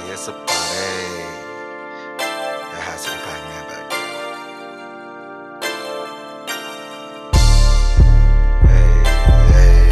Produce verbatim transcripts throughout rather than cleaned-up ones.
it's a party. That has to be Pac-Man back there. Hey, hey,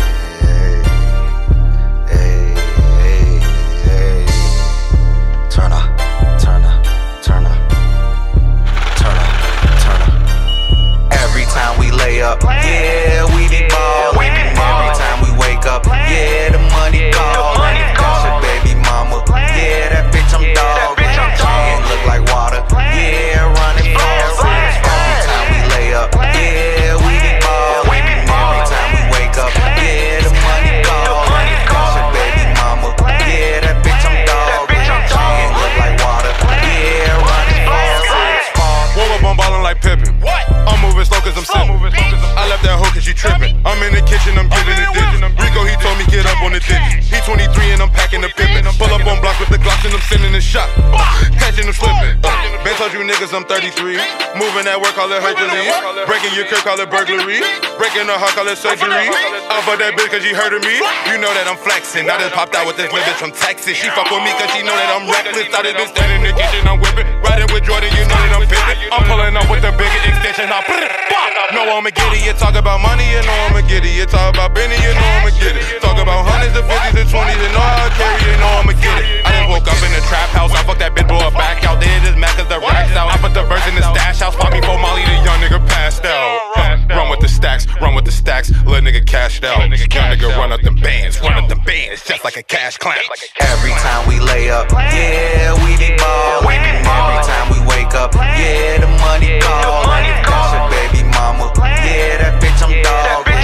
hey, hey, hey, hey. Turn up, turn up, turn up, turn up, turn up. Every time we lay up, yeah, we be ballin'. Every time we wake up, yeah, the money callin'. That's your baby mama, yeah, that bitch I'm doggin'. Chain look like water, yeah, running faucets. Every time we lay up, yeah, we be ballin'. Every time we wake up, yeah, the money callin'. That's your baby mama, yeah, that bitch I'm doggin'. Chain look like water, yeah, running faucets. Woke up, I'm ballin' like Pippin. I'm moving slow cause I'm sippin'. I left that hoe cause she trippin'. I'm in the kitchen, I'm getting it ditchin'. Rico, he told me get up on the digits. He twenty-three and I'm packing the pippin'. Pull up on blocks with the Glocks and I'm sending a shot. Catching them slippin'. Ben told you niggas I'm thirty-three. Moving that work, call it Hercules. Breaking your crib, call it burglary. Breaking her heart, call it surgery. I fuck that bitch cause she heard of me. You know that I'm flexin'. I just popped out with this little bitch from Texas. She fuck with me cause she know that I'm reckless. I just been standing in the kitchen, I'm whippin'. Riding with Jordan, you know that I'm pippin'. I'm pulling up with the bigger extension. I know I'ma get it. You talk about money, you know I'ma get it. You talk about Benny, you know I'ma get it. Talk about hundreds of fifties and twenties, you know I'll carry, you know I'ma get it. I just woke up in the trap house. I fucked that bitch, blow her back out. There just mad cause the racks out. I put the verse in the stash house. Pop me for Molly, the young nigga passed out. Run with the stacks, run with the stacks. Little nigga cashed out. Young nigga run up them bands, run up them bands just like a cash clank. Every time we lay up, yeah, we be ballin'. Every time we wake up, yeah, the money callin'. That's your baby mama, yeah, that bitch I'm doggin'.